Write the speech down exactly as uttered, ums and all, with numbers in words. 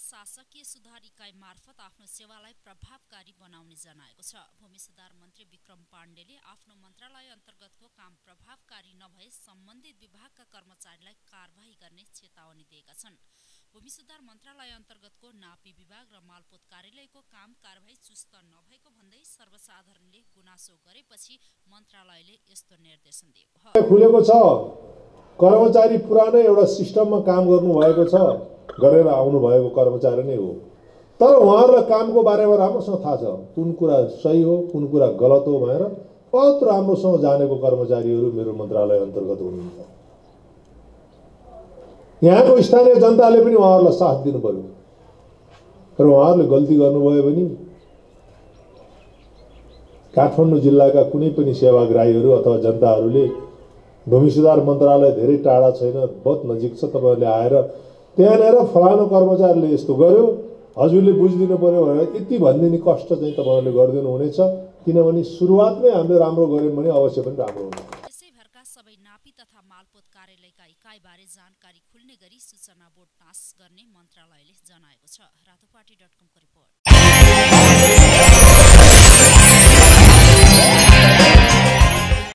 शासकीय सुधार इकाइ मार्फत आफ्नो सेवालाई प्रभावकारी बनाउने जनाएको छ। भूमि सुधार मन्त्री विक्रम पाण्डेले आफ्नो मन्त्रालय अन्तर्गतको काम प्रभावकारी नभए सम्बन्धित विभागका कर्मचारीलाई कारबाही गर्ने चेतावनी दिएका छन्। भूमि सुधार मन्त्रालय अन्तर्गतको नापी विभाग र मालपोत कार्यालयको काम कारबाही चुस्त नभएको भन्दै सर्वसाधारणले गुनासो गरेपछि मन्त्रालयले यस्तो निर्देशन दिएको हो। खुलेको छ, कर्मचारी पुरानै एउटा सिस्टममा काम गर्नु भएको छ, गरेर आउनु भएको कर्मचारी नै हो। तर उहाँहरूलाई कामको बारेमा राम्रोसँग थाहा छ, कुन कुरा सही हो कुन कुरा गलत हो भनेर बहुत राम्रोसँग जानेको कर्मचारीहरू मेरो मन्त्रालय अन्तर्गत हुनुहुन्छ। यहाँको स्थानीय जनताले पनि उहाँहरूलाई साथ दिनु पर्यो। तर उहाँहरूले गल्ती गर्नुभयो भने काठमाडौँ जिल्लाका कुनै पनि सेवाग्राहीहरू अथवा जनताहरूले भूमि सुधार मन्त्रालय धेरै टाढा छैन, बहुत नजिक छ, तपाईँहरूले आएर त्यहाँनिर फलानु कर्मचारीले यस्तो गर्यो, हजुरले बुझिदिनु पर्यो भनेर यति भनिदिने कष्ट चाहिँ तपाईँहरूले गरिदिनु हुनेछ। किनभने सुरुवातमै हामीले राम्रो गऱ्यौँ भने अवश्य पनि राम्रो हुन्छ। देशैभरका सबै नापी तथा मालपोत कार्यालयका इकाइबारे जानकारी खुल्ने गरी सूचना बोर्ड टास्क गर्ने मन्त्रालयले जनाएको छ। रातोपाटी डट कमको रिपोर्ट।